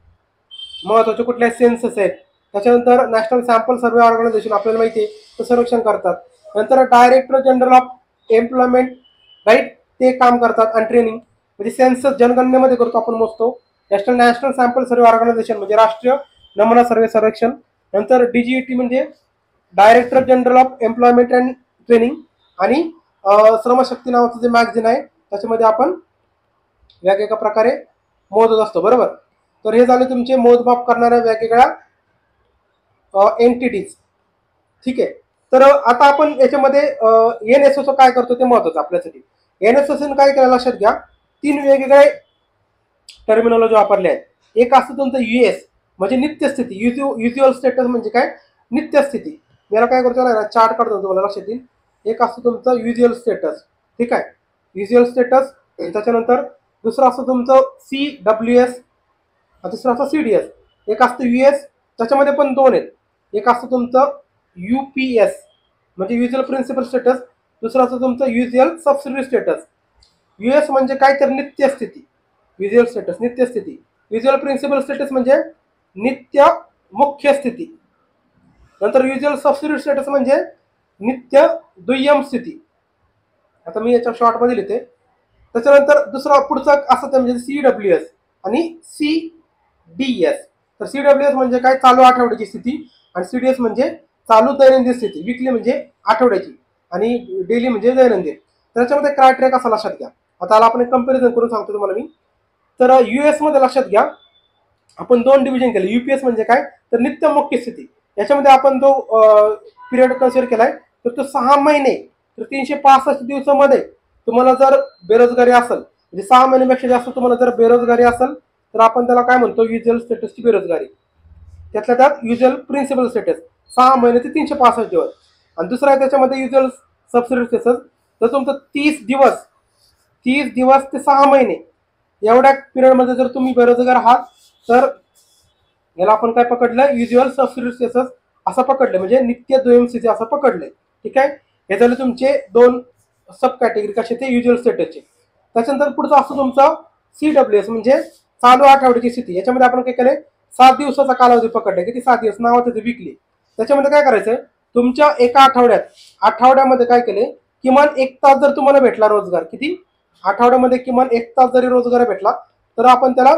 Speaker 1: महत्वाचे कुठल्या सेन्सस आहेत, त्याच्यानंतर नॅशनल सॅम्पल सर्वे ऑर्गनायझेशन आपल्याला माहिती आहे ते सर्वेक्षण करतात. नंतर director general of employment, right, ते काम करतात. आणि ट्रेनिंग म्हणजे सेन्सस जनगणनेमध्ये करतो आपण, मोजतो. National national sample survey organisation म्हणजे राष्ट्रीय नमुना सर्वे सर्वेक्षण. नंतर डीजीईटी म्हणजे director general of employment and training. आणि श्रमशक्ती नावाचं जे मॅगझिन आहे त्याच्यामध्ये आपण वेगवेगळ्या प्रकारे मोजत असतो, बरोबर. तर हे झाले तुमचे मोजमाप करणाऱ्या वेगवेगळ्या एंटिटीज, ठीक आहे. तर आता आपण याच्यामध्ये एनएसओचं काय करतो ते महत्वाचं आपल्यासाठी. एनएसओनं काय केलं लक्षात घ्या, तीन वेगवेगळे टर्मिनॉलॉजी वापरले आहेत. एक असतं तुमचं युएस म्हणजे नित्यस्थिती, युज्युअल स्टेटस म्हणजे काय, नित्यस्थिती. याला काय करतो ना, चार्ट काढतो तुम्हाला लक्षात येईल. एक असतं तुमचं युज्युअल स्टेटस, ठीक आहे, युज्युअल स्टेटस. त्याच्यानंतर दुसरं असतं तुमचं सी डब्ल्यू एस, दुसरं असतं सी डी एस. एक असतं युएस, त्याच्यामध्ये पण दोन आहेत. एक असतं तुमचं यूपीएस म्हणजे युज्युअल प्रिन्सिपल स्टेटस, दुसरं असतं तुमचं युज्युअल सबसिडी स्टेटस. युएस म्हणजे काय तर नित्य स्थिती, युज्युअल स्टेटस नित्य स्थिती. युज्युअल प्रिन्सिपल स्टेटस म्हणजे नित्य मुख्य स्थिती. नंतर युज्युअल सबसिडी स्टेटस म्हणजे नित्य दुय्यम स्थिती. आता मी याच्या शॉर्टमध्ये लिहिते. त्याच्यानंतर दुसरा पुढचा असं म्हणजे सी डब्ल्यू एस आणि सी डी एस. तर सी डब्ल्यू एस म्हणजे काय, चालू आठवड्याची स्थिती. आणि सी डी एस म्हणजे चालू दैनंदिन स्थिती. विकली म्हणजे आठवड्याची आणि डेली म्हणजे दैनंदिन. त्याच्यामध्ये क्रायटेरिया कसा लक्षात घ्या. आता आपण एक कंपॅरिझन करून सांगतो तुम्हाला मी. तर युएस मध्ये लक्षात घ्या, आपण दोन डिव्हिजन केले. युपीएस म्हणजे काय, तर नित्य मुख्य स्थिती. याच्यामध्ये आपण जो पिरियड कन्सिडर केलाय तर तो सहा महिने तर तीनशे पासष्ट दिवसामध्ये तुम्हाला जर बेरोजगारी असेल, म्हणजे सहा महिन्यापेक्षा जास्त तुम्हाला जर बेरोजगारी असेल तर आपण त्याला काय म्हणतो, युज्युअल स्टेटसची बेरोजगारी. त्यातल्या त्यात युज्युअल प्रिन्सिपल स्टेटस सहा महिने ते तीनशे पासष्ट दिवस. आणि दुसरा आहे त्याच्यामध्ये युज्युअल सबसिडी स्टेटस, तर तुमचं तीस दिवस तीस दिवस ते सहा महिने एवढ्या पिरियडमध्ये जर तुम्ही बेरोजगार आहात तर याला आपण काय पकडलं, युज्युअल सबसिडी स्टेटस असं पकडलं, म्हणजे नित्य दुय्यम स्थिती असं पकडलंय. ठीक आहे, हे झाले तुमचे दोन सब कॅटेगरी कसे ते युज्युअल स्टेटसचे. त्याच्यानंतर पुढचं असतं तुमचं सी डब्ल्यू एस म्हणजे चालू आठवड्याची स्थिती. याच्यामध्ये आपण काय केलंय, सात दिवसाचा कालावधी पकडलाय. किती? सात दिवस, नाव त्याचं विकली. त्याच्यामध्ये काय करायचं, तुमच्या एका आठवड्यात आठवड्यामध्ये काय केले, किमान एक तास जर तुम्हाला भेटला रोजगार, किती? आठवड्यामध्ये किमान एक तास जरी रोजगार भेटला तर आपण त्याला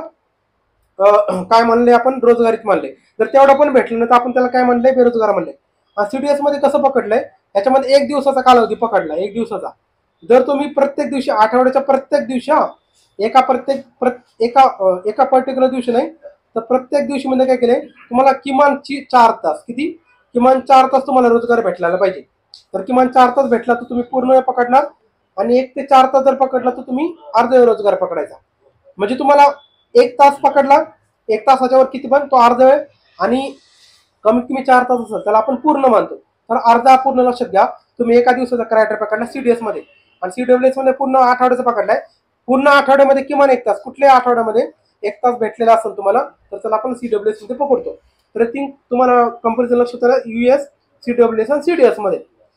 Speaker 1: काय म्हणले, आपण रोजगारीत मानले. जर तेवढं पण भेटलं नाही तर आपण त्याला काय म्हणले, बेरोजगार म्हणले. सीडीएस मध्ये कसं पकडलंय, याच्यामध्ये एक दिवसाचा कालावधी पकडला, एक दिवसाचा. जर तुम्ही प्रत्येक दिवशी आठवड्याच्या प्रत्येक दिवशी एका प्रत्येक एका एका पर्टिक्युलर दिवशी नाही तर प्रत्येक दिवशी मध्ये काय केलंय, तुम्हाला किमान चार तास, किती? किमान चार तास तुम्हाला रोजगार भेटला पाहिजे. तर किमान चार तास भेटला तर तुम्ही पूर्ण वेळ पकडणार, आणि एक ते चार तास जर पकडला तर तुम्ही अर्ध वेळ रोजगार पकडायचा. म्हणजे तुम्हाला एक तास पकडला, एक तासाच्या वर किती पण तो अर्ध वेळ, आणि कमीत कमी चार तास असेल त्याला आपण पूर्ण मानतो. तर अर्धा पूर्ण लक्षात घ्या. तुम्ही एका दिवसाचा क्रायटेरिया पकडला सीडीएस मध्ये, आणि सीडब्ल्यूएस मध्ये पूर्ण आठवड्याचा पकडलाय. पूर्ण आठवड्यामध्ये किमान एक तास, कुठल्याही आठवड्यामध्ये एक तास भेटलेला असेल तुम्हाला तर त्याला आपण सीडब्ल्यूएस मध्ये पकडतो. तर तीन तुम्हाला कंपॅरिझन लक्षात आलं, युएस, सीडब्ल्यूएस आणि सीडीएस मध्ये.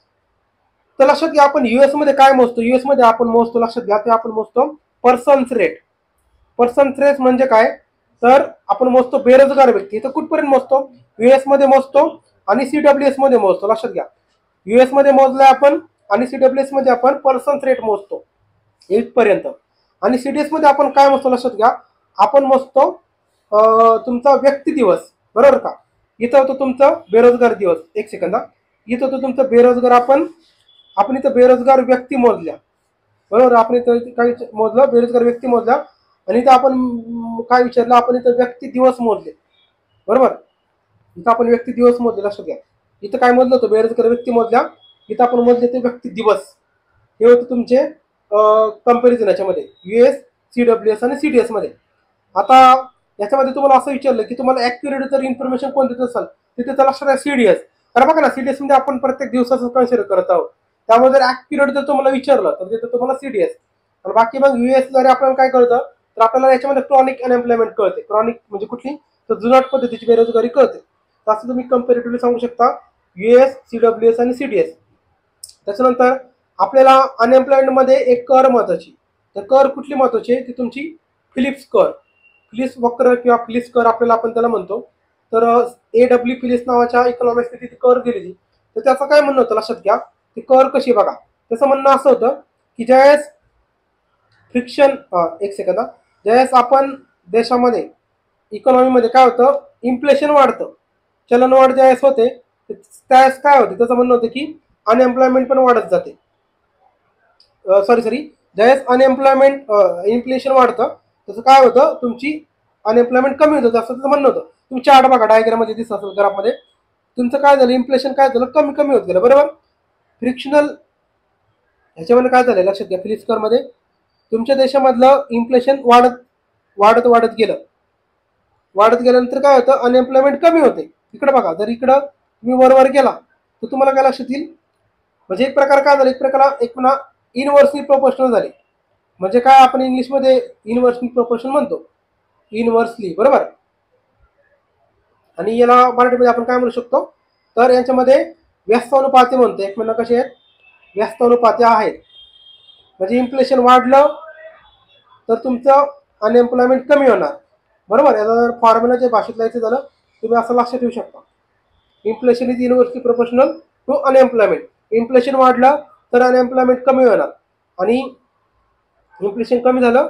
Speaker 1: तर लक्षात घ्या, आपण युएस मध्ये काय मोजतो, युएस मध्ये आपण मोजतो, लक्षात घ्या, ते आपण मोजतो पर्सन्स रेट. पर्सन्स रेट म्हणजे काय, तर आपण मोजतो बेरोजगार व्यक्ती. तर कुठपर्यंत मोजतो, युएस मध्ये मोजतो आणि सीडब्ल्यूएस मध्ये मोजतो. लक्षात घ्या, युएस मध्ये मोजलाय आपण आणि सीडब्ल्यूएस मध्ये आपण पर्सन्स रेट मोजतो इथपर्यंत. आणि सीडीएस मध्ये आपण काय मोजतो, लक्षात घ्या, आपण मोजतो तुमचा व्यक्ती दिवस, बरोबर का. इथं होतं तुमचं बेरोजगार दिवस, एक सेकंद, इथं होतं तुमचं बेरोजगार, आपण आपण इथं बेरोजगार व्यक्ती मोजल्या, बरोबर. आपण इथं काय मोजलं, बेरोजगार व्यक्ती मोजल्या, आणि इथं आपण काय विचारलं, आपण इथं व्यक्ती दिवस मोजले, बरोबर. इथं आपण व्यक्ती दिवस मोजले, लक्षात घ्या. इथं काय मोजलं होतं, बेरोजगार व्यक्ती मोजल्या, इथं आपण मोजले ते व्यक्ती दिवस. हे होतं तुमचे कंपॅरिझन याच्यामध्ये युएस, सीडब्ल्यूएस आणि सीडीएस मध्ये. आता याच्यामध्ये तुम्हाला असं विचारलं की तुम्हाला ऍक्युरेट जर इन्फॉर्मेशन कोण देत असाल तिथे त्याला लक्षात सीडीएस. कारण बघा ना, सीडीएस मध्ये आपण प्रत्येक दिवसाचं कन्सिडर करत आहोत, त्यामुळे जर ऍक्युरेट जर तुम्हाला विचारलं तर तिथे तुम्हाला सीडीएस. आणि बाकी मग युएस जर आपण काय करतं तर आपल्याला याच्यामध्ये क्रॉनिक अनएम्प्लॉयमेंट कळते. क्रॉनिक म्हणजे कुठली, तर जुनाट पद्धतीची बेरोजगारी कळते. तर असं तुम्ही कंपॅरेटिव्हली सांगू शकता युएस, सीडब्ल्यूएस आणि सीडीएस. त्याच्यानंतर आपल्याला अनएम्प्लॉयमेंट मध्ये एक कर महत्वाची, तर कर कुठली महत्वाची आहे, ती तुमची फिलिप्स कर, फिलिप्स वक्र किंवा फिलिप्स कर आपल्याला आपण त्याला म्हणतो. तर ए डब्ल्यू फिलिप्स नावाच्या इकॉनॉमिक्सने ती कर दिलेली. तर त्याचं काय म्हणणं होतं, लक्षात घ्या, ती कर कशी बघा. त्याचं म्हणणं असं होतं की ज्यावेळेस फ्रिक्शन, एक सेकंद, ज्यावेळेस आपण देशामध्ये इकॉनॉमीमध्ये काय होतं, इन्फ्लेशन वाढतं, चलनवाढ ज्यावेळेस होते त्यावेळेस काय होते, त्याचं म्हणणं होतं की अनएम्प्लॉयमेंट पण वाढत जाते. सॉरी सॉरी ज्यावेळेस अनएम्प्लॉयमेंट इन्फ्लेशन वाढतं त्याचं काय होतं, तुमची अनएम्प्लॉयमेंट कमी होतं, असं त्याचं म्हणणं होतं. तुम्ही चार्ट बघा, डायग्राम मध्ये दिसत असेल ग्राफमध्ये, तुमचं काय झालं, इन्फ्लेशन काय झालं, कमी कमी होत गेलं, बरोबर. फ्रिक्शनल ह्याच्यामध्ये काय झालं, लक्षात घ्या, फिलिप्स कर मध्ये तुमच्या देशामधलं इन्फ्लेशन वाढत वाढत वाढत गेलं, वाढत गेल्यानंतर काय होतं, अनएम्प्लॉयमेंट कमी होते. इकडे बघा, जर इकडं तुम्ही वरवर गेला तर तुम्हाला काय लक्षात येईल, म्हणजे एक प्रकार काय झालं, एक प्रकार एक पुन्हा इनव्हर्सली प्रोपोर्शनल झाले. म्हणजे काय आपण इंग्लिशमध्ये इनव्हर्सली प्रोपोर्शन म्हणतो, इनव्हर्सली, बरोबर. आणि याला मराठीमध्ये आपण काय म्हणू शकतो, तर यांच्यामध्ये व्यस्तानुपाती म्हणतो. एक म्हणणं कसे आहेत, व्यस्तानुपाती आहेत. म्हणजे इन्फ्लेशन वाढलं तर तुमचं अनएम्प्लॉयमेंट कमी होणार, बरोबर. याचा जर फॉर्म्युलाच्या भाषेत लिहायचं झालं तुम्ही असं लक्षात ठेवू शकता, inflation is inversely proportional to unemployment. Inflation वाढलं तर अनएम्प्लॉयमेंट कमी होणार, आणि इन्फ्लेशन कमी झालं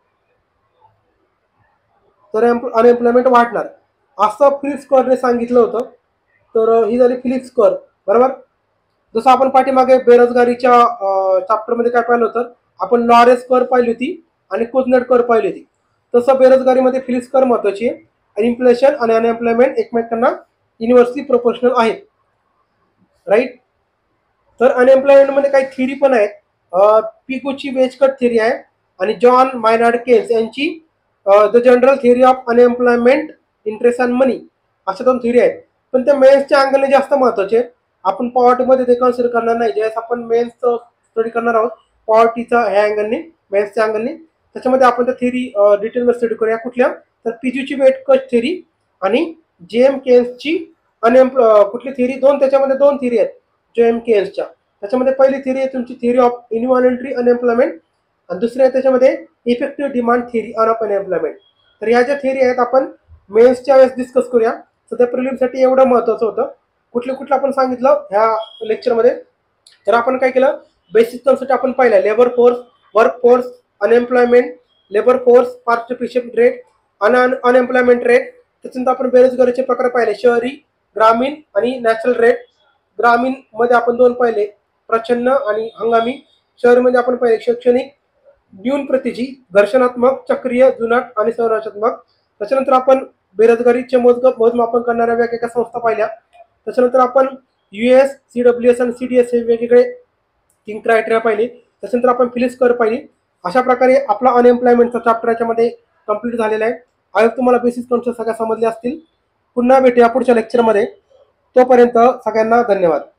Speaker 1: तर अनएम्प्लॉयमेंट वाढणार, असं फिलिप्स करने सांगितलं होतं. तर ही झाली फिलिप्स कर, बरोबर. जसं आपण पाठीमागे बेरोजगारीच्या चॅप्टरमध्ये काय पाहिलं होतं, आपण लॉरेन्स कर पाहिली होती आणि कुझनेट कर पाहिली होती. तसं बेरोजगारीमध्ये फिलिप्स कर महत्वाची आहे, आणि इन्फ्लेशन आणि अनएम्प्लॉयमेंट एकमेकांना इनव्हर्सली प्रोपोर्शनल आहेत, राईट. तर अनएम्प्लॉयमेंटमध्ये काही थिअरी पण आहेत. पिगोची वेज कट थिअरी आहे, आणि जॉन मायनार्ड केन्स यांची the general theory of unemployment, interest and money, अशा दोन थिअरी आहेत. पण त्या मेन्सच्या अँगलने जास्त महत्वाचे. आपण पॉवर्टीमध्ये ते कन्सिडर करणार नाही. ज्यावेळेस आपण मेन्सचं स्टडी करणार आहोत पॉवर्टीचा ह्या अँगलने, मेन्सच्या अँगलने, त्याच्यामध्ये आपण त्या थिअरी डिटेलमध्ये स्टडी करूया. कुठल्या तर पीजीची वेट कट थिअरी आणि जे एम केन्सची अनएम्प्लॉय कुठली थिअरी, दोन त्याच्यामध्ये दोन थिअरी आहेत जे एम केन्सच्या. त्याच्यामध्ये पहिली थिअरी आहे तुमची थिअरी ऑफ इनव्हॉलंटरी अनएम्प्लॉयमेंट आणि दुसरी आहे त्याच्यामध्ये effective demand theory of unemployment. तर ह्या ज्या थिअरी आहेत आपण मेन्सच्या वेळेस डिस्कस करूया. सध्या प्रिलिमसाठी एवढं महत्त्वाचं होतं. कुठले कुठलं आपण सांगितलं ह्या लेक्चरमध्ये. तर आपण काय केलं, बेसिक कन्सेप्ट आपण पाहिला. Labour force, work force, unemployment, labour force, participation rate, un unemployment rate. त्याच्यानंतर आपण बेरोजगारीचे प्रकार पाहिले, शहरी, ग्रामीण आणि नॅचरल रेट. ग्रामीण मध्ये आपण दोन पाहिले, प्रच्छन्न आणि हंगामी. शहरीमध्ये आपण पाहिले शैक्षणिक, न्यून प्रतीची, घर्षणात्मक, चक्रीय, जुनाट आणि संरचनात्मक. त्याच्यानंतर आपण बेरोजगारीचे मोज मोजमापन करणाऱ्या वेगवेगळ्या संस्था पाहिल्या. त्याच्यानंतर आपण युएस, सी डब्ल्यू एस आणि सी डी एस हे वेगवेगळे तीन क्रायटेरिया पाहिली. त्याच्यानंतर आपण फिलिप्स कर पाहिली. अशा प्रकारे आपला अनएम्प्लॉयमेंटचा चॅप्टर याच्यामध्ये कंप्लीट झालेला आहे. आज तुम्हाला बेसिक कन्सेप्ट सगळ्या समजले असतील. पुन्हा भेटूया पुढच्या लेक्चरमध्ये. तोपर्यंत सगळ्यांना धन्यवाद.